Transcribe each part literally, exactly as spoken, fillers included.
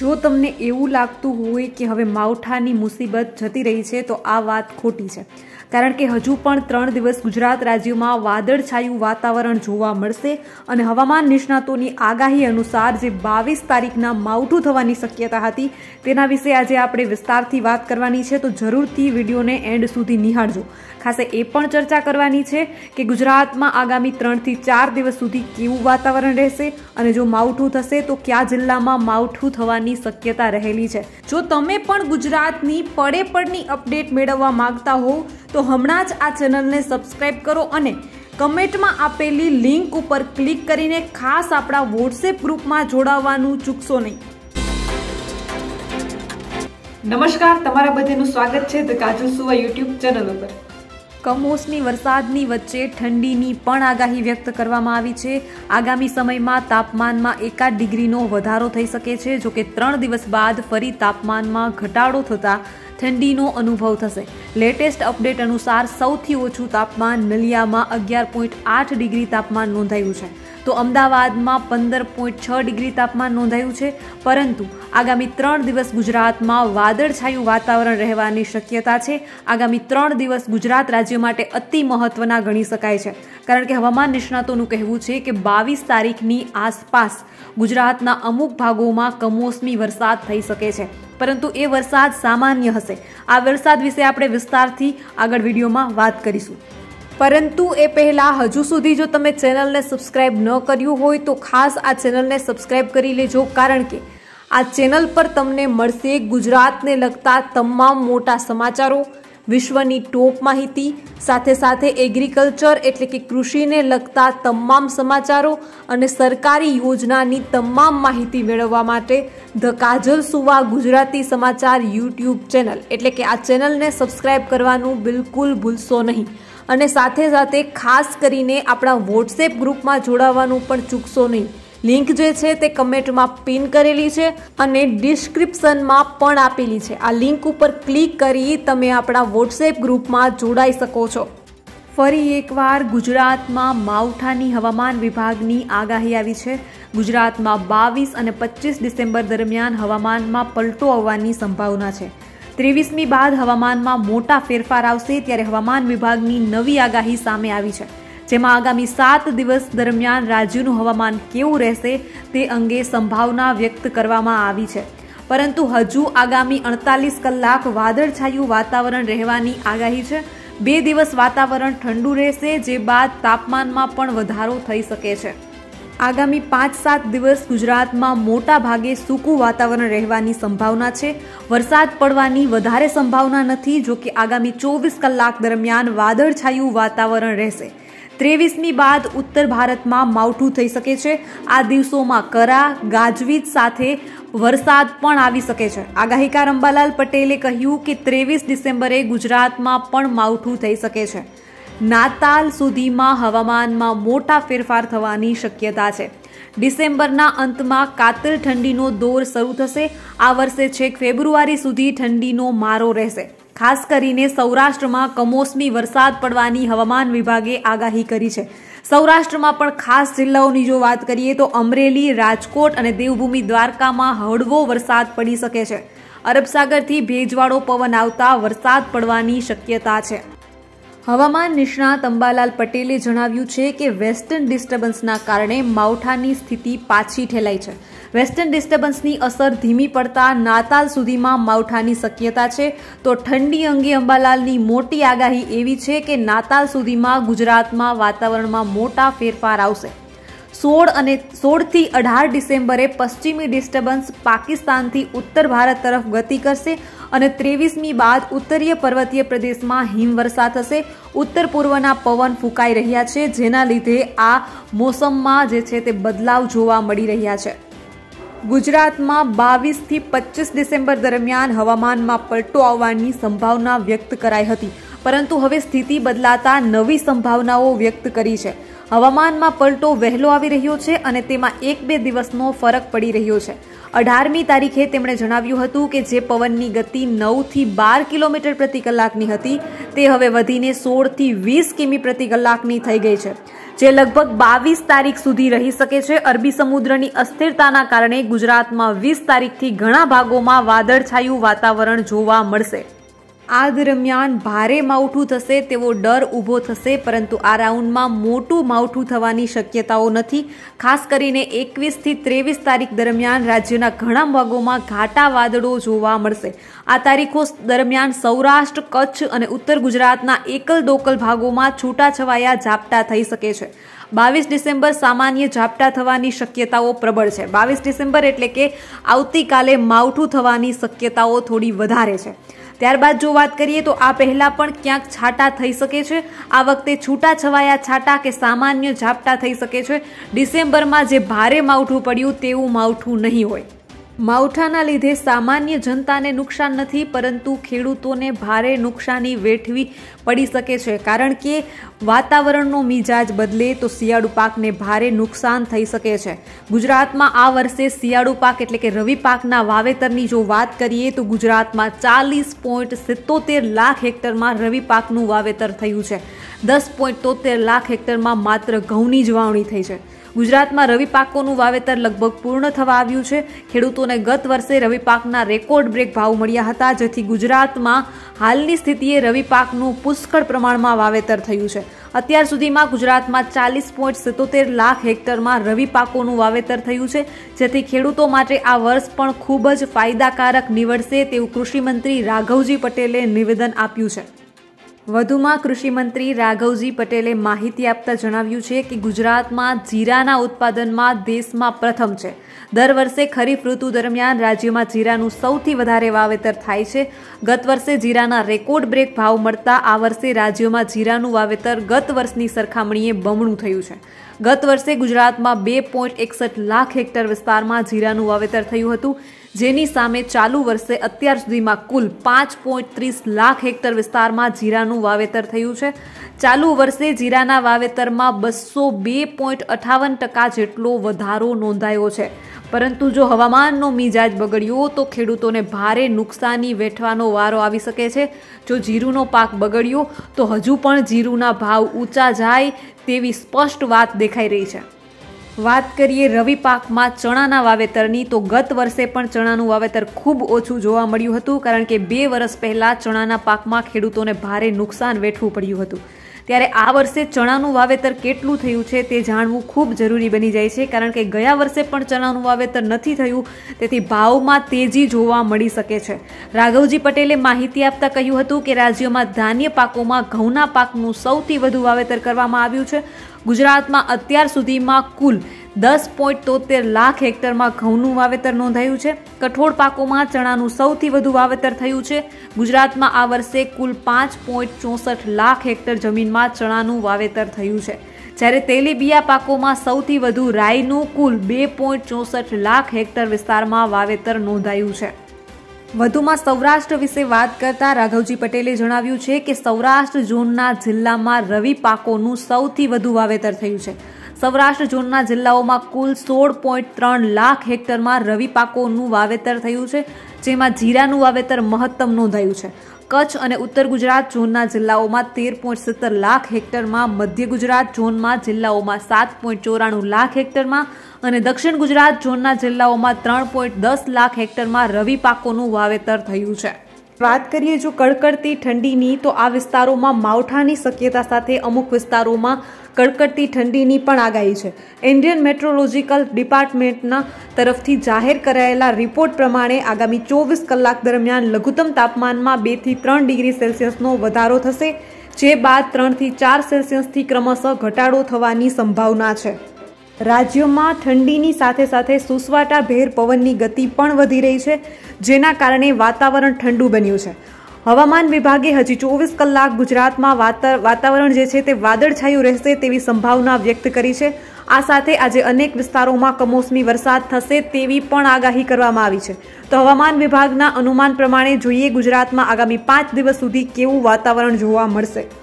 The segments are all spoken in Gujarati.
જો તમને એવું લાગતું હોય કે હવે માવઠાની મુસીબત જતી રહી છે તો આ વાત ખોટી છે, કારણ કે હજુ પણ ત્રણ દિવસ ગુજરાત રાજ્યમાં વાદળછાયું વાતાવરણ જોવા મળશે અને હવામાન નિષ્ણાતોની આગાહી અનુસાર જે બાવીસ તારીખના માવઠું થવાની શક્યતા હતી તેના વિશે આજે આપણે વિસ્તારથી વાત કરવાની છે, તો જરૂરથી વિડીયોને એન્ડ સુધી નિહાળજો. ખાસ એ પણ ચર્ચા કરવાની છે કે ગુજરાતમાં આગામી ત્રણથી ચાર દિવસ સુધી કેવું વાતાવરણ રહેશે અને જો માવઠું થશે તો કયા જિલ્લામાં માવઠું થવાની શક્યતા રહેલી છે. જો તમે પણ ગુજરાતની પડે પડની અપડેટ મેળવવા માંગતા હોવ તો હમણાં જ આ ચેનલને સબસ્ક્રાઇબ કરો અને કમેન્ટમાં આપેલી લિંક ઉપર ક્લિક કરીને ખાસ આપણા વોટ્સએપ ગ્રુપમાં જોડાવવાનું ચૂકશો નહીં. નમસ્કાર, તમારા બધાનું સ્વાગત છે ધ કાજલ સુવા યુટ્યુબ ચેનલ ઉપર. કમોસમી વરસાદની વચ્ચે ઠંડીની પણ આગાહી વ્યક્ત કરવામાં આવી છે. આગામી સમયમાં તાપમાનમાં એકાદ ડિગ્રીનો વધારો થઈ શકે છે. જો કે ત્રણ દિવસ બાદ ફરી તાપમાનમાં ઘટાડો થતાં ઠંડીનો અનુભવ થશે. લેટેસ્ટ અપડેટ અનુસાર સૌથી ઓછું તાપમાન નલિયામાં અગિયાર પોઈન્ટ આઠ ડિગ્રી તાપમાન નોંધાયું છે, તો અમદાવાદમાં પંદર પોઈન્ટ છ ડિગ્રી તાપમાન નોંધાયું છે. પરંતુ આગામી ત્રણ દિવસ ગુજરાતમાં વાદળછાયું વાતાવરણ રહેવાની શક્યતા છે. આગામી ત્રણ દિવસ ગુજરાત રાજ્ય માટે અતિ મહત્વના ગણી શકાય છે, કારણ કે હવામાન નિષ્ણાતોનું કહેવું છે કે બાવીસ તારીખની આસપાસ ગુજરાતના અમુક ભાગોમાં કમોસમી વરસાદ થઈ શકે છે, પરંતુ એ વરસાદ સામાન્ય હશે. આ વરસાદ વિશે આપણે વિસ્તારથી આગળ વિડીયોમાં વાત કરીશું. પરંતુ એ પહેલાં હજુ સુધી જો તમે ચેનલને સબસ્ક્રાઇબ ન કર્યું હોય તો ખાસ આ ચેનલને સબસ્ક્રાઇબ કરી લેજો, કારણ કે આ ચેનલ પર તમને મળશે ગુજરાતને લગતા તમામ મોટા સમાચારો, વિશ્વની ટોપ માહિતી, સાથે સાથે એગ્રીકલ્ચર એટલે કે કૃષિને લગતા તમામ સમાચારો અને સરકારી યોજનાની તમામ માહિતી મેળવવા માટે ધ કાજલ સુવા ગુજરાતી સમાચાર યુટ્યુબ ચેનલ એટલે કે આ ચેનલને સબસ્ક્રાઇબ કરવાનું બિલકુલ ભૂલશો નહીં. અને સાથે સાથે ખાસ કરીને આપણા વોટ્સએપ ગ્રુપમાં જોડાવાનું પણ ચૂકશો નહીં. લિંક જે છે તે કમેન્ટમાં પિન કરેલી છે અને ડિસ્ક્રિપ્શનમાં પણ આપેલી છે. આ લિંક ઉપર ક્લિક કરી તમે આપણા વોટ્સએપ ગ્રુપમાં જોડાઈ શકો છો. ફરી એકવાર ગુજરાતમાં માવઠાની હવામાન વિભાગની આગાહી આવી છે. ગુજરાતમાં બાવીસ અને પચીસ ડિસેમ્બર દરમિયાન હવામાનમાં પલટો આવવાની સંભાવના છે. ત્રેવીસમી બાદ હવામાનમાં મોટા ફેરફાર આવશે, ત્યારે હવામાન વિભાગની નવી આગાહી સામે આવી છે, જેમાં આગામી સાત દિવસ દરમિયાન રાજ્યનું હવામાન કેવું રહેશે તે અંગે સંભાવના વ્યક્ત કરવામાં આવી છે. પરંતુ હજુ આગામી અડતાલીસ કલાક વાદળછાયું વાતાવરણ રહેવાની આગાહી છે. બે દિવસ વાતાવરણ ઠંડુ રહેશે, જે બાદ તાપમાનમાં પણ વધારો થઈ શકે છે. આગામી પાંચ સાત દિવસ ગુજરાતમાં મોટા ભાગે સૂકું વાતાવરણ રહેવાની સંભાવના છે. વરસાદ પડવાની વધારે સંભાવના નથી. જો કે આગામી ચોવીસ કલાક દરમિયાન વાદળછાયું વાતાવરણ રહેશે. ત્રેવીસમી બાદ ઉત્તર ભારતમાં માવઠું થઈ શકે છે. આ દિવસોમાં કરા, ગાજવીજ સાથે વરસાદ પણ આવી શકે છે. આગાહીકાર અંબાલાલ પટેલે કહ્યું કે ત્રેવીસ ડિસેમ્બરે ગુજરાતમાં પણ માવઠું થઈ શકે છે. નાતાલ સુધીમાં હવામાનમાં મોટા ફેરફાર થવાની શક્યતા છે. ડિસેમ્બરના અંતમાં કાતિલ ઠંડીનો દોર શરૂ થશે. આ વર્ષે છેક ફેબ્રુઆરી સુધી ઠંડીનો મારો રહેશે. ખાસ કરીને સૌરાષ્ટ્રમાં કમોસમી વરસાદ પડવાની હવામાન વિભાગે આગાહી કરી છે. સૌરાષ્ટ્રમાં પણ ખાસ જિલ્લાઓની જો વાત કરીએ તો અમરેલી, રાજકોટ અને દેવભૂમિ દ્વારકામાં હળવો વરસાદ પડી શકે છે. અરબસાગરથી ભેજવાળો પવન આવતા વરસાદ પડવાની શક્યતા છે. હવામાન નિષ્ણાત અંબાલાલ પટેલે જણાવ્યું છે કે વેસ્ટર્ન ડિસ્ટર્બન્સના કારણે માવઠાની સ્થિતિ પાછી ઠેલાઈ છે. વેસ્ટર્ન ડિસ્ટર્બન્સની અસર ધીમી પડતા નાતાલ સુધીમાં માવઠાની શક્યતા છે. તો ઠંડી અંગે અંબાલાલની મોટી આગાહી એવી છે કે નાતાલ સુધીમાં ગુજરાતમાં વાતાવરણમાં મોટા ફેરફાર આવશે. સોળ અને સોળથી અઢાર ડિસેમ્બરે પશ્ચિમી ડિસ્ટર્બન્સ પાકિસ્તાનથી ઉત્તર ભારત તરફ ગતિ કરશે અને ત્રેવીસમી બાદ ઉત્તરીય પર્વતીય પ્રદેશમાં હિમવર્ષા થશે. ઉત્તર પૂર્વના પવન ફૂંકાઈ રહ્યા છે, જેના લીધે આ મોસમમાં જે છે તે બદલાવ જોવા મળી રહ્યા છે. ગુજરાતમાં બાવીસથી પચીસ ડિસેમ્બર દરમિયાન હવામાનમાં પલટો આવવાની સંભાવના વ્યક્ત કરાઈ હતી, પરંતુ હવે સ્થિતિ બદલાતા નવી સંભાવનાઓ વ્યક્ત કરી છે. હવામાનમાં પલટો વહેલો આવી રહ્યો છે અને તેમાં એક બે દિવસનો ફરક પડી રહ્યો છે. અઢારમી તારીખે તેમણે જણાવ્યું હતું કે જે પવનની ગતિ નવથી બાર કિલોમીટર પ્રતિ કલાકની હતી તે હવે વધીને સોળથી વીસ કિમી પ્રતિ કલાકની થઈ ગઈ છે. જે લગભગ બાવીસ તારીખ સુધી રહી શકે છે। અરબી સમુદ્રની અસ્થિરતાના કારણે ગુજરાતમાં વીસ તારીખથી ઘણા ભાગોમાં વાદળછાયું વાતાવરણ જોવા મળશે। આ દરમિયાન ભારે માવઠું થશે તેવો ડર ઊભો થશે, પરંતુ આ રાઉન્ડમાં મોટું માવઠું થવાની શક્યતાઓ નથી। ખાસ કરીને એકવીસ થી ત્રેવીસ તારીખ દરમિયાન રાજ્યના ઘણા ભાગોમાં ઘાટા વાદળો જોવા મળશે। આ તારીખો દરમિયાન સૌરાષ્ટ્ર, કચ્છ અને ઉત્તર ગુજરાતના એકલ દોકલ ભાગોમાં છૂટાછવાયા ઝાપટા થઈ શકે છે। બાવીસ ડિસેમ્બર સામાન્ય ઝાપટા થવાની શક્યતાઓ પ્રબળ છે। બાવીસ ડિસેમ્બર એટલે કે આવતીકાલે માવઠું થવાની શક્યતાઓ થોડી વધારે છે। ત્યારબાદ જો વાત કરીએ તો આ પહેલા પણ ક્યાંક છાંટા થઈ શકે છે। આ વખતે છૂટા છવાયા છાંટા કે સામાન્ય ઝાપટા થઈ શકે છે। ડિસેમ્બરમાં જે ભારે માવઠું પડ્યું તેવું માવઠું નહીં હોય। માવઠાના લીધે સામાન્ય જનતાને નુકસાન નથી, પરંતુ ખેડૂતોને ભારે નુકસાની વેઠવી પડી શકે છે, કારણ કે વાતાવરણનો મિજાજ બદલે તો શિયાળુ પાકને ભારે નુકસાન થઈ શકે છે। ગુજરાતમાં આ વર્ષે શિયાળુ પાક એટલે કે રવિ પાકના વાવેતરની જો વાત કરીએ તો ગુજરાતમાં ચાલીસ પોઈન્ટ સિત્તોતેર લાખ હેક્ટરમાં રવિ પાકનું વાવેતર થયું છે। દસ પોઈન્ટ તોતેર લાખ હેક્ટરમાં માત્ર ઘઉંની જ વાવણી થઈ છે। ગુજરાતમાં રવિ પાકોનું વાવેતર લગભગ પૂર્ણ થવા આવ્યું છે। ખેડૂતોને ગત વર્ષે રવિ પાકના રેકોર્ડ બ્રેક ભાવ મળ્યા હતા, જેથી ગુજરાતમાં હાલની સ્થિતિએ રવિ પાકનું પુષ્કળ પ્રમાણમાં વાવેતર થયું છે। અત્યાર સુધીમાં ગુજરાતમાં ચાલીસ પોઈન્ટ સિત્તોતેર લાખ હેક્ટરમાં રવિ પાકોનું વાવેતર થયું છે, જેથી ખેડૂતો માટે આ વર્ષ પણ ખૂબ જ ફાયદાકારક નીવડશે તેવું કૃષિમંત્રી રાઘવજી પટેલે નિવેદન આપ્યું છે। વધુમાં કૃષિમંત્રી રાઘવજી પટેલે માહિતી આપતા જણાવ્યું છે કે ગુજરાતમાં જીરાના ઉત્પાદનમાં દેશમાં પ્રથમ છે। દર વર્ષે ખરીફ ઋતુ દરમિયાન રાજ્યમાં જીરાનું સૌથી વધારે વાવેતર થાય છે। ગત વર્ષે જીરાના રેકોર્ડ બ્રેક ભાવ મળતા આ વર્ષે રાજ્યમાં જીરાનું વાવેતર ગત વર્ષની સરખામણીએ બમણું થયું છે। ગત વર્ષે ગુજરાતમાં બે પોઈન્ટ એકસઠ લાખ હેક્ટર વિસ્તારમાં જીરાનું વાવેતર થયું હતું, જેની સામે ચાલુ વર્ષે અત્યાર સુધીમાં કુલ પાંચ પોઈન્ટ ત્રીસ લાખ હેક્ટર વિસ્તારમાં જીરાનું વાવેતર થયું છે। ચાલુ વર્ષે જીરાના વાવેતરમાં બસો બે પોઈન્ટ અઠાવન ટકા જેટલો વધારો નોંધાયો છે, પરંતુ જો હવામાનનો મિજાજ બગડ્યો તો ખેડૂતોને ભારે નુકસાની વેઠવાનો વારો આવી શકે છે। જો જીરુનો પાક બગડ્યો તો હજુ પણ જીરુના ભાવ ઊંચા જાય તેવી સ્પષ્ટ વાત દેખાઈ રહી છે। વાત કરીએ રવિ પાકમાં ચણાના વાવેતરની, તો ગત વર્ષે પણ ચણાનું વાવેતર ખૂબ ઓછું જોવા મળ્યું હતું, કારણ કે બે વર્ષ પહેલા ચણાના પાકમાં ખેડૂતોને ભારે નુકસાન વેઠવું પડ્યું હતું। ત્યારે આ વર્ષે ચણાનું વાવેતર કેટલું થયું છે તે જાણવું ખૂબ જરૂરી બની જાય છે, કારણ કે ગયા વર્ષે પણ ચણાનું વાવેતર નથી થયું, તેથી ભાવમાં તેજી જોવા મળી શકે છે। રાઘવજી પટેલે માહિતી આપતા કહ્યું હતું કે રાજ્યમાં ધાન્ય પાકોમાં ઘઉંના પાકનું સૌથી વધુ વાવેતર કરવામાં આવ્યું છે। ગુજરાતમાં અત્યાર સુધીમાં કુલ દસ પોઈન્ટ તોતેર લાખ હેક્ટરમાં ઘઉંનું વાવેતર નોંધાયું છે। કઠોળ પાકોમાં ચણાનું સૌથી વધુ વાવેતર થયું છે। ગુજરાતમાં આ વર્ષે કુલ પાંચ પોઈન્ટ ચોસઠ લાખ હેક્ટર જમીનમાં ચણાનું વાવેતર થયું છે, જ્યારે તેલીબિયા પાકોમાં સૌથી વધુ રાઈનું કુલ બે પોઈન્ટ ચોસઠ લાખ હેક્ટર વિસ્તારમાં વાવેતર નોંધાયું છે। વધુમાં સૌરાષ્ટ્ર વિશે વાત કરતા રાઘવજી પટેલે જણાવ્યું છે કે સૌરાષ્ટ્ર ઝોનના જિલ્લામાં રવિ પાકોનું સૌથી વધુ વાવેતર થયું છે। સૌરાષ્ટ્ર ઝોનના જિલ્લાઓમાં કુલ સોળ પોઈન્ટ ત્રણ લાખ હેક્ટરમાં રવિ પાકોનું વાવેતર થયું છે, જેમાં જીરાનું વાવેતર મહત્તમ નોંધાયું છે। કચ્છ અને ઉત્તર ગુજરાત ઝોનના જિલ્લાઓમાં તેર પોઈન્ટ સિત્તેર લાખ હેક્ટરમાં, મધ્ય ગુજરાત ઝોનમાં જિલ્લાઓમાં સાત પોઈન્ટ ચોરાણું લાખ હેક્ટરમાં અને દક્ષિણ ગુજરાત ઝોનના જિલ્લાઓમાં ત્રણ પોઈન્ટ દસ લાખ હેક્ટરમાં રવિ પાકોનું વાવેતર થયું છે। વાત કરીએ જો કડકડતી ઠંડીની, તો આ વિસ્તારોમાં માવઠાની શક્યતા સાથે અમુક વિસ્તારોમાં કડકડતી ઠંડીની પણ આગાહી છે। ઇન્ડિયન મેટ્રોલોજીકલ ડિપાર્ટમેન્ટના તરફથી જાહેર કરાયેલા રિપોર્ટ પ્રમાણે આગામી ચોવીસ કલાક દરમિયાન લઘુત્તમ તાપમાનમાં બે થી ત્રણ ડિગ્રી સેલ્સિયસનો વધારો થશે, જે બાદ ત્રણ થી ચાર સેલ્સિયસથી ક્રમશઃ ઘટાડો થવાની સંભાવના છે। રાજ્યમાં ઠંડીની સાથે સાથે સુસવાટાભેર પવનની ગતિ પણ વધી રહી છે, જેના કારણે વાતાવરણ ઠંડુ બન્યું છે। હવામાન વિભાગે હજી ચોવીસ કલાક ગુજરાતમાં વાતાવરણ જે છે તે વાદળછાયું રહેશે તેવી સંભાવના વ્યક્ત કરી છે। આ સાથે આજે અનેક વિસ્તારોમાં કમોસમી વરસાદ થશે તેવી પણ આગાહી કરવામાં આવી છે। તો હવામાન વિભાગના અનુમાન પ્રમાણે જોઈએ ગુજરાતમાં આગામી પાંચ દિવસ સુધી કેવું વાતાવરણ જોવા મળશે।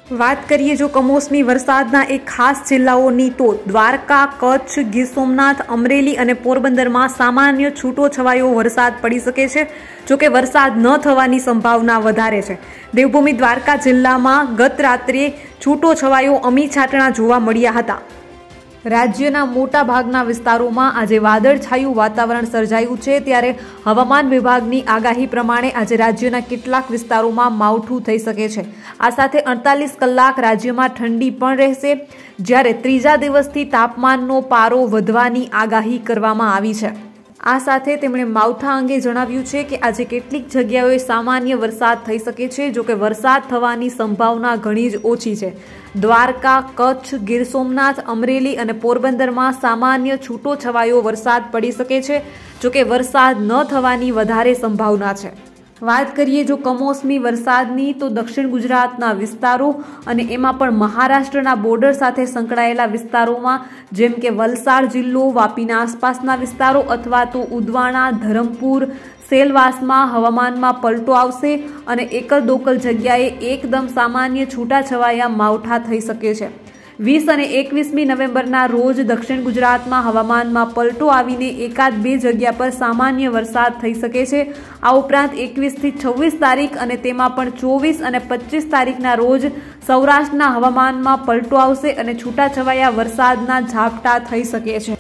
વાત કરીએ જો કમોસમી વરસાદના એક ખાસ જિલ્લાઓની તો દ્વારકા, કચ્છ, ગીર સોમનાથ, અમરેલી અને પોરબંદરમાં સામાન્ય છૂટો છવાયો વરસાદ પડી શકે છે. જોકે વરસાદ ન થવાની સંભાવના વધારે છે. દેવભૂમિ દ્વારકા જિલ્લામાં ગત રાત્રે છૂટો છવાયો અમી છાંટણા જોવા મળ્યા હતા. રાજ્યના મોટા ભાગના વિસ્તારોમાં આજે વાદળછાયું વાતાવરણ સર્જાયું છે. ત્યારે હવામાન વિભાગની આગાહી પ્રમાણે આજે રાજ્યના કેટલાક વિસ્તારોમાં માવઠું થઈ શકે છે. આ સાથે અડતાલીસ કલાક રાજ્યમાં ઠંડી પણ રહેશે. જ્યારે ત્રીજા દિવસથી તાપમાનનો પારો વધવાની આગાહી કરવામાં આવી છે. આ સાથે તેમણે માવઠા અંગે જણાવ્યું છે કે આજે કેટલીક જગ્યાઓએ સામાન્ય વરસાદ થઈ શકે છે. જોકે વરસાદ થવાની સંભાવના ઘણી જ ઓછી છે. દ્વારકા, કચ્છ, ગીર સોમનાથ, અમરેલી અને પોરબંદરમાં સામાન્ય છૂટો છવાયો વરસાદ પડી શકે છે. જોકે વરસાદ ન થવાની વધારે સંભાવના છે. વાત કરીએ જો કમોસમી વરસાદની તો દક્ષિણ ગુજરાતના વિસ્તારો અને એમાં પણ મહારાષ્ટ્રના બોર્ડર સાથે સંકળાયેલા વિસ્તારોમાં જેમ કે વલસાડ જિલ્લો, વાપીના આસપાસના વિસ્તારો અથવા તો ઉદવાડા, ધરમપુર, સેલવાસમાં હવામાનમાં પલટો આવશે અને એકલ દોકલ જગ્યાએ એકદમ સામાન્ય છૂટાછવાયા માવઠા થઈ શકે છે. વીસ અને એકવીસમી નવેમ્બરના રોજ દક્ષિણ ગુજરાતમાં હવામાનમાં પલટો આવીને એકાદ બે જગ્યા પર સામાન્ય વરસાદ થઈ શકે છે. આ ઉપરાંત એકવીસથી છવ્વીસ તારીખ અને તેમાં પણ ચોવીસ અને પચીસ તારીખના રોજ સૌરાષ્ટ્રના હવામાનમાં પલટો આવશે અને છૂટાછવાયા વરસાદના ઝાપટા થઈ શકે છે.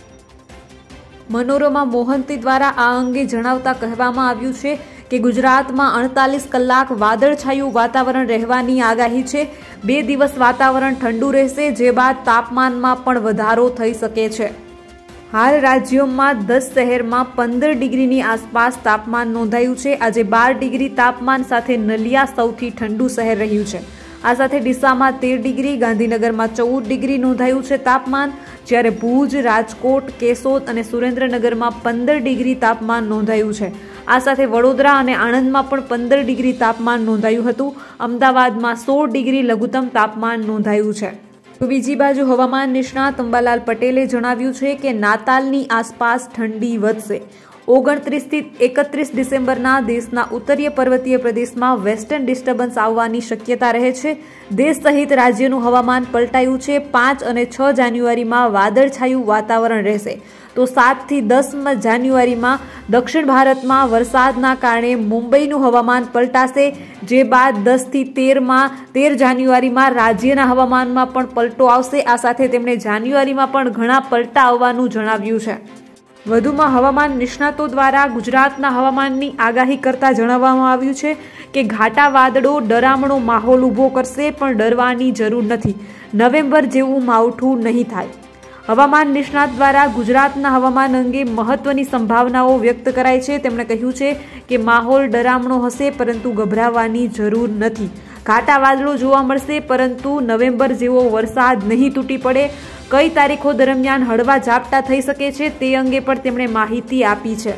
મનોરમા મોહંતી દ્વારા આ અંગે જણાવતા કહેવામાં આવ્યું છે કે ગુજરાતમાં અડતાલીસ કલાક વાદળછાયું વાતાવરણ રહેવાની આગાહી છે. બે દિવસ વાતાવરણ ઠંડુ રહેશે, જે બાદ તાપમાનમાં પણ વધારો થઈ શકે છે. હાલ રાજ્યોમાં દસ શહેરમાં પંદર ડિગ્રીની આસપાસ તાપમાન નોંધાયું છે. આજે બાર ડિગ્રી તાપમાન સાથે નલિયા સૌથી ઠંડુ શહેર રહ્યું છે. આ સાથે ડીસામાં તેર ડિગ્રી, ગાંધીનગરમાં ચૌદ ડિગ્રી નોંધાયું છે તાપમાન. જ્યારે ભુજ, રાજકોટ, કેશોદ અને સુરેન્દ્રનગરમાં પંદર ડિગ્રી તાપમાન નોંધાયું છે. આ સાથે વડોદરા અને આણંદમાં પણ પંદર ડિગ્રી તાપમાન નોંધાયું હતું. અમદાવાદમાં સોળ ડિગ્રી લઘુત્તમ તાપમાન નોંધાયું છે. તો બીજી બાજુ હવામાન નિષ્ણાત અંબાલાલ પટેલે જણાવ્યું છે કે નાતાલની આસપાસ ઠંડી વધશે. ઓગણત્રીસથી એકત્રીસ ડિસેમ્બરના દેશના ઉત્તરીય પર્વતીય પ્રદેશમાં વેસ્ટર્ન ડિસ્ટર્બન્સ આવવાની શક્યતા રહે છે. દેશ સહિત રાજ્યનું હવામાન પલટાયું છે. પાંચ અને છ જાન્યુઆરીમાં વાદળછાયું વાતાવરણ રહેશે. તો સાતથી દસ જાન્યુઆરીમાં દક્ષિણ ભારતમાં વરસાદના કારણે મુંબઈનું હવામાન પલટાશે. જે બાદ દસથી તેરમાં તેર જાન્યુઆરીમાં રાજ્યના હવામાનમાં પણ પલટો આવશે. આ સાથે તેમણે જાન્યુઆરીમાં પણ ઘણા પલટા આવવાનું જણાવ્યું છે. વધુમાં હવામાન નિષ્ણાતો દ્વારા ગુજરાતના હવામાનની આગાહી કરતા જણાવવામાં આવ્યું છે કે ઘાટા વાદળો ડરામણો માહોલ ઊભો કરશે, પણ ડરવાની જરૂર નથી. નવેમ્બર જેવું માવઠું નહીં થાય. હવામાન નિષ્ણાત દ્વારા ગુજરાતના હવામાન અંગે મહત્વની સંભાવનાઓ વ્યક્ત કરાઈ છે. તેમણે કહ્યું છે કે માહોલ ડરામણો હશે, પરંતુ ગભરાવાની જરૂર નથી. ઘાટા વાદળો જોવા મળશે, પરંતુ નવેમ્બર જેવો વરસાદ નહીં તૂટી પડે. કઈ તારીખો દરમિયાન હળવા ઝાપટા થઈ શકે છે તે અંગે પણ તેમણે માહિતી આપી છે.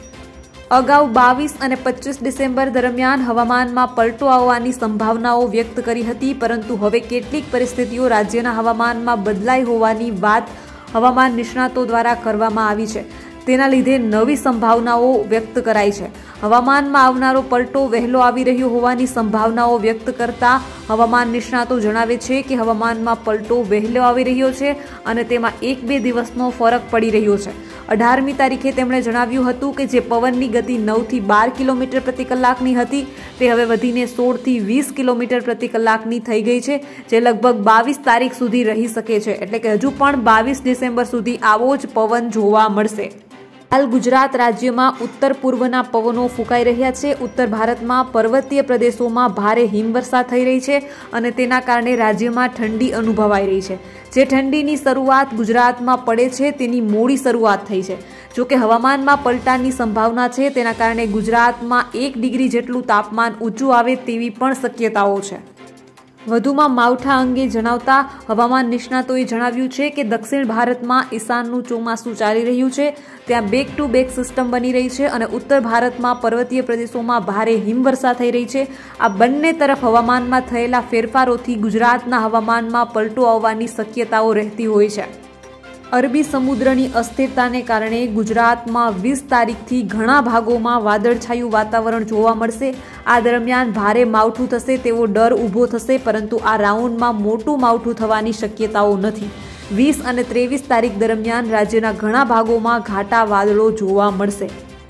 અગાઉ બાવીસ અને પચીસ ડિસેમ્બર દરમિયાન હવામાનમાં પલટો આવવાની સંભાવનાઓ વ્યક્ત કરી હતી, પરંતુ હવે કેટલીક પરિસ્થિતિઓ રાજ્યના હવામાનમાં બદલાઈ હોવાની વાત હવામાન નિષ્ણાતો દ્વારા કરવામાં આવી છે. તેના લીધે નવી સંભાવનાઓ વ્યક્ત કરાઈ છે. હવામાનમાં આવનારો પલટો વહેલો આવી રહ્યો હોવાની સંભાવનાઓ વ્યક્ત કરતા હવામાન નિષ્ણાતો જણાવે છે કે હવામાનમાં પલટો વહેલો આવી રહ્યો છે અને તેમાં એક બે દિવસનો ફરક પડી રહ્યો છે. અઢારમી તારીખે તેમણે જણાવ્યું હતું કે જે પવનની ગતિ નવથી બાર કિલોમીટર પ્રતિ કલાકની હતી તે હવે વધીને સોળથી વીસ કિલોમીટર પ્રતિ કલાકની થઈ ગઈ છે, જે લગભગ બાવીસ તારીખ સુધી રહી શકે છે. એટલે કે હજુ પણ બાવીસ ડિસેમ્બર સુધી આવો જ પવન જોવા મળશે. હાલ ગુજરાત રાજ્યમાં ઉત્તર પૂર્વના પવનો ફૂંકાઈ રહ્યા છે. ઉત્તર ભારતમાં પર્વતીય પ્રદેશોમાં ભારે હિમવર્ષા થઈ રહી છે અને તેના કારણે રાજ્યમાં ઠંડી અનુભવાઈ રહી છે. જે ઠંડીની શરૂઆત ગુજરાતમાં પડે છે તેની મોડી શરૂઆત થઈ છે. જોકે હવામાનમાં પલટાની સંભાવના છે, તેના કારણે ગુજરાતમાં એક ડિગ્રી જેટલું તાપમાન ઊંચું આવે તેવી પણ શક્યતાઓ છે. વધુમાં માવઠા અંગે જણાવતા હવામાન નિષ્ણાતોએ જણાવ્યું છે કે દક્ષિણ ભારતમાં ઈશાનનું ચોમાસું ચાલી રહ્યું છે. ત્યાં બેક ટુ બેક સિસ્ટમ બની રહી છે અને ઉત્તર ભારતમાં પર્વતીય પ્રદેશોમાં ભારે હિમવર્ષા થઈ રહી છે. આ બંને તરફ હવામાનમાં થયેલા ફેરફારોથી ગુજરાતના હવામાનમાં પલટો આવવાની શક્યતાઓ રહેતી હોય છે. અરબી સમુદ્રની અસ્થિરતાને કારણે ગુજરાતમાં વીસ તારીખથી ઘણા ભાગોમાં વાદળછાયું વાતાવરણ જોવા મળશે। આ દરમિયાન ભારે માવઠું થશે તેવો ડર ઊભો થશે, પરંતુ આ રાઉન્ડમાં મોટું માવઠું થવાની શક્યતાઓ નથી। વીસ અને ત્રેવીસ તારીખ દરમિયાન રાજ્યના ઘણા ભાગોમાં ઘાટા વાદળો જોવા મળશે।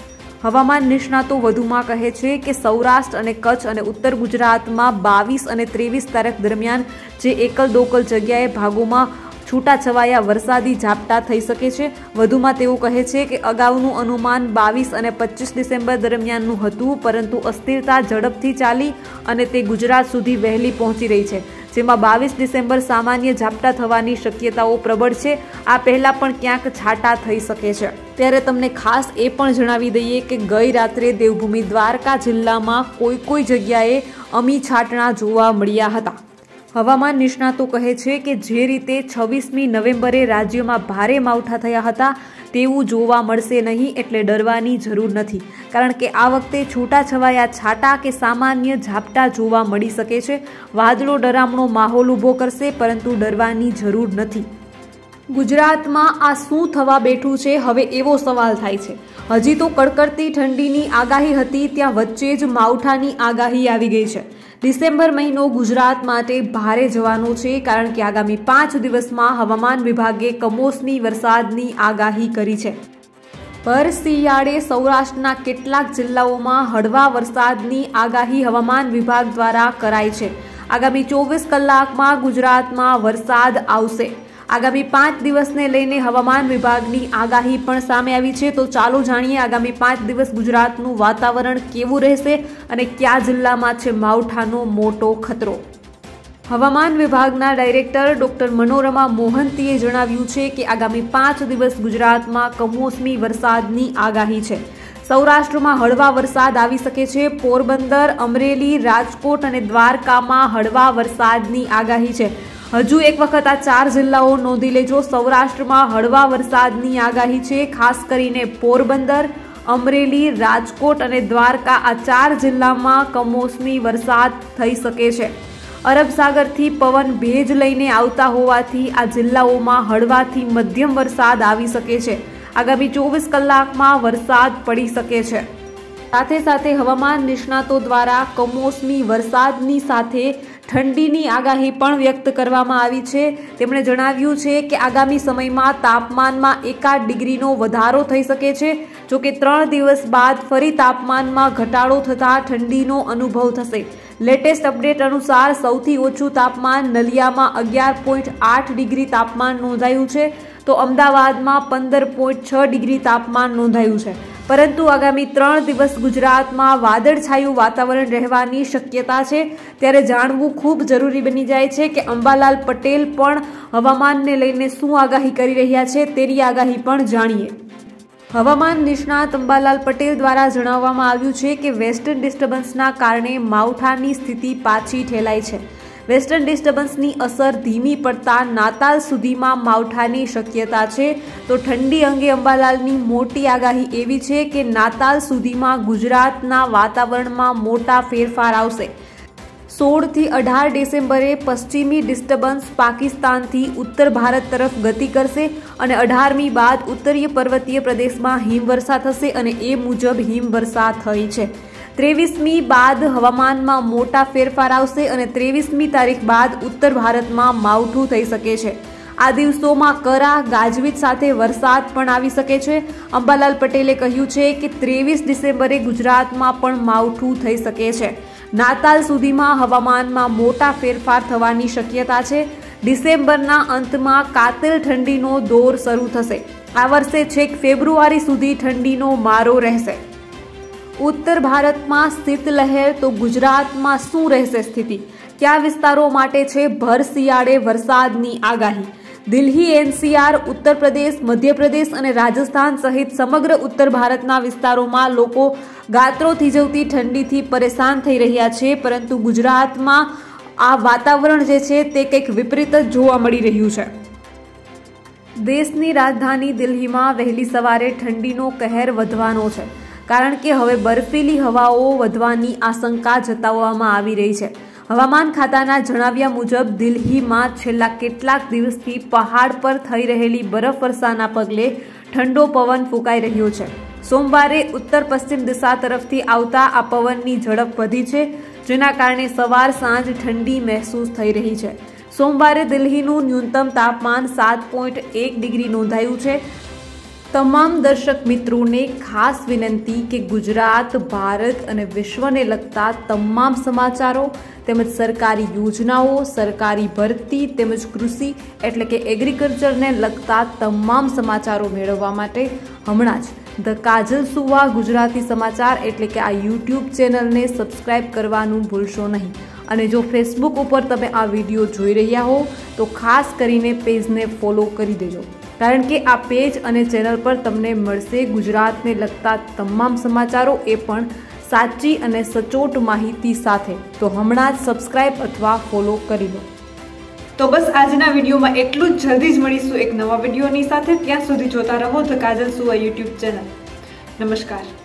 હવામાન નિષ્ણાતો વધુમાં કહે છે કે સૌરાષ્ટ્ર અને કચ્છ અને ઉત્તર ગુજરાતમાં બાવીસ અને ત્રેવીસ તારીખ દરમિયાન જે એકલ દોકલ જગ્યાએ ભાગોમાં છૂટાછવાયા વરસાદી ઝાપટા થઈ શકે છે। વધુમાં તેઓ કહે છે કે અગાઉનું અનુમાન બાવીસ અને પચીસ ડિસેમ્બર દરમિયાનનું હતું, પરંતુ અસ્થિરતા ઝડપથી ચાલી અને તે ગુજરાત સુધી વહેલી પહોંચી રહી છે, જેમાં બાવીસ ડિસેમ્બર સામાન્ય ઝાપટા થવાની શક્યતાઓ પ્રબળ છે। આ પહેલા પણ ક્યાંક છાંટા થઈ શકે છે। ત્યારે તમને ખાસ એ પણ જણાવી દઈએ કે ગઈ રાત્રે દેવભૂમિ દ્વારકા જિલ્લામાં કોઈ કોઈ જગ્યાએ અમી છાંટણા જોવા મળ્યા હતા। હવામાન નિષ્ણાતો કહે છે કે જે રીતે છવ્વીસમી નવેમ્બરે રાજ્યમાં ભારે માવઠા થયા હતા તેવું જોવા મળશે નહીં, એટલે ડરવાની જરૂર નથી, કારણ કે આ વખતે છૂટાછવાયા છાંટા કે સામાન્ય ઝાપટા જોવા મળી શકે છે। વાદળો ડરામણો માહોલ ઊભો કરશે, પરંતુ ડરવાની જરૂર નથી। ગુજરાતમાં આ શું થવા બેઠું છે, હવે એવો સવાલ થાય છે। હજી તો કડકડતી ઠંડીની આગાહી હતી, ત્યાં વચ્ચે જ માવઠાની આગાહી આવી ગઈ છે। ડિસેમ્બર મહિનો ગુજરાત માટે ભારે જવાનો છે, કારણ કે આગામી પાંચ દિવસમાં હવામાન વિભાગે કમોસમી વરસાદની આગાહી કરી છે। ભર શિયાળે સૌરાષ્ટ્રના કેટલાક જિલ્લાઓમાં હળવા વરસાદની આગાહી હવામાન વિભાગ દ્વારા કરાઈ છે। આગામી ચોવીસ કલાકમાં ગુજરાતમાં વરસાદ આવશે। આગામી પાંચ દિવસને લઈને હવામાન વિભાગની આગાહી પણ સામે આવી છે। તો ચાલો જાણીએ આગામી પાંચ દિવસ ગુજરાતનું વાતાવરણ કેવું રહેશે અને કયા જિલ્લામાં છે માવઠાનો મોટો ખતરો। હવામાન વિભાગના ડાયરેક્ટર ડોક્ટર મનોરમા મોહંતીએ જણાવ્યું છે કે આગામી પાંચ દિવસ ગુજરાતમાં કમોસમી વરસાદની આગાહી છે। સૌરાષ્ટ્રમાં હળવા વરસાદ આવી શકે છે। પોરબંદર, અમરેલી, રાજકોટ અને દ્વારકામાં હળવા વરસાદની આગાહી છે। હજુ એક વખત આ ચાર જિલ્લાઓ નોંધી લેજો। સૌરાષ્ટ્રમાં હળવા વરસાદની આગાહી છે। ખાસ કરીને પોરબંદર, અમરેલી, રાજકોટ અને દ્વારકા આ ચાર જિલ્લામાં કમોસમી વરસાદ થઈ શકે છે। અરબ સાગરથી પવન ભેજ લઈને આવતા હોવાથી આ જિલ્લાઓમાં હળવાથી મધ્યમ વરસાદ આવી શકે છે। આગામી ચોવીસ કલાકમાં વરસાદ પડી શકે છે। સાથે સાથે હવામાન નિષ્ણાતો દ્વારા કમોસમી વરસાદની સાથે ઠંડીની આગાહી પણ વ્યક્ત કરવામાં આવી છે। તેમણે જણાવ્યું છે કે આગામી સમયમાં તાપમાનમાં એકાદ ડિગ્રીનો વધારો થઈ શકે છે। જો કે ત્રણ દિવસ બાદ ફરી તાપમાનમાં ઘટાડો થતાં ઠંડીનો અનુભવ થશે। લેટેસ્ટ અપડેટ અનુસાર સૌથી ઓછું તાપમાન નલિયામાં અગિયાર પોઈન્ટ આઠ ડિગ્રી તાપમાન નોંધાયું છે, તો અમદાવાદમાં પંદર પોઈન્ટ છ ડિગ્રી તાપમાન નોંધાયું છે। પરંતુ આગામી ત્રણ દિવસ ગુજરાતમાં વાદળછાયું વાતાવરણ રહેવાની શક્યતા છે। ત્યારે જાણવું ખૂબ જરૂરી બની જાય છે કે અંબાલાલ પટેલ પણ હવામાનને લઈને શું આગાહી કરી રહ્યા છે, તેની આગાહી પણ જાણીએ। હવામાન નિષ્ણાત અંબાલાલ પટેલ દ્વારા જણાવવામાં આવ્યું છે કે વેસ્ટર્ન ડિસ્ટર્બન્સના કારણે માવઠાની સ્થિતિ પાછી ઠેલાઈ છે। વેસ્ટર્ન ડિસ્ટર્બન્સની અસર ધીમી પડતા નાતાલ સુધીમાં માવઠાની શક્યતા છે। તો ઠંડી અંગે અંબાલાલની મોટી આગાહી એવી છે કે નાતાલ સુધીમાં ગુજરાતના વાતાવરણમાં મોટા ફેરફાર આવશે। સોળથી અઢાર ડિસેમ્બરે પશ્ચિમી ડિસ્ટર્બન્સ પાકિસ્તાનથી ઉત્તર ભારત તરફ ગતિ કરશે અને અઢારમી બાદ ઉત્તરીય પર્વતીય પ્રદેશમાં હિમવર્ષા થશે અને એ મુજબ હિમવર્ષા થઈ છે। ત્રેવીસમી બાદ હવામાનમાં મોટા ફેરફાર આવશે અને ત્રેવીસમી તારીખ બાદ ઉત્તર ભારતમાં માવઠું થઈ શકે છે। આ દિવસોમાં કરા ગાજવીજ સાથે વરસાદ પણ આવી શકે છે। અંબાલાલ પટેલે કહ્યું છે કે ત્રેવીસ ડિસેમ્બરે ગુજરાતમાં પણ માવઠું થઈ શકે છે। નાતાલ સુધીમાં હવામાનમાં મોટા ફેરફાર થવાની શક્યતા છે। ડિસેમ્બરના અંતમાં કાતિલ ઠંડીનો દોર શરૂ થશે। આ વર્ષે છેક ફેબ્રુઆરી સુધી ઠંડીનો મારો રહેશે। ઉત્તર ભારતમાં શીતલહેર, તો ગુજરાતમાં શું રહેશે સ્થિતિ? કયા વિસ્તારો માટે છે ભર શિયાળે વરસાદની આગાહી? દિલ્હી, એનસીઆર, ઉત્તર પ્રદેશ, મધ્યપ્રદેશ અને રાજસ્થાન સહિત સમગ્ર ઉત્તર ભારતના વિસ્તારોમાં લોકો ગાત્રો થીજવતી ઠંડીથી પરેશાન થઈ રહ્યા છે, પરંતુ ગુજરાતમાં આ વાતાવરણ જે છે તે કંઈક વિપરીત જ જોવા મળી રહ્યું છે। દેશની રાજધાની દિલ્હીમાં વહેલી સવારે ઠંડીનો કહેર વધવાનો છે, કારણ કે હવે બર્ફીલી હવાઓ વધવાની આશંકા જતાવવામાં આવી રહી છે। હવામાન ખાતાના જણાવ્યા મુજબ દિલ્હીમાં છેલ્લા કેટલાક દિવસથી પહાડ પર થઈ રહેલી બરફવર્ષાના પગલે ઠંડો પવન ફૂંકાઈ રહ્યો છે. સોમવારે ઉત્તર પશ્ચિમ દિશા તરફથી આવતા આ પવનની ઝડપ વધી છે, જેના કારણે સવાર સાંજ ઠંડી મહેસૂસ થઈ રહી છે. સોમવારે દિલ્હીનું ન્યૂનતમ તાપમાન સાત પોઈન્ટ એક ડિગ્રી નોંધાયું છે. તમામ દર્શક મિત્રોને ખાસ વિનંતી કે ગુજરાત, ભારત અને વિશ્વને લગતા તમામ સમાચારો તેમજ સરકારી યોજનાઓ, સરકારી ભરતી તેમજ કૃષિ એટલે કે એગ્રીકલ્ચરને લગતા તમામ સમાચારો મેળવવા માટે હમણાં જ ધ કાજલ સુવા ગુજરાતી સમાચાર એટલે કે આ યુટ્યુબ ચેનલને સબસ્ક્રાઇબ કરવાનું ભૂલશો નહીં. અને જો ફેસબુક ઉપર તમે આ વિડીયો જોઈ રહ્યા હો તો ખાસ કરીને પેજને ફોલો કરી દેજો, કારણ કે આ પેજ અને ચેનલ પર તમને મળશે ગુજરાતને લગતા તમામ સમાચારો, એ પણ સાચી અને સચોટ માહિતી સાથે. તો હમણાં જ સબસ્ક્રાઇબ અથવા ફોલો કરી લો. તો બસ આજના વિડીયોમાં એટલું જ. જલ્દી જ મળીશું એક નવા વિડીયોની સાથે. ત્યાં સુધી જોતા રહો ધ કાજલ સુવા યુટ્યુબ ચેનલ. નમસ્કાર.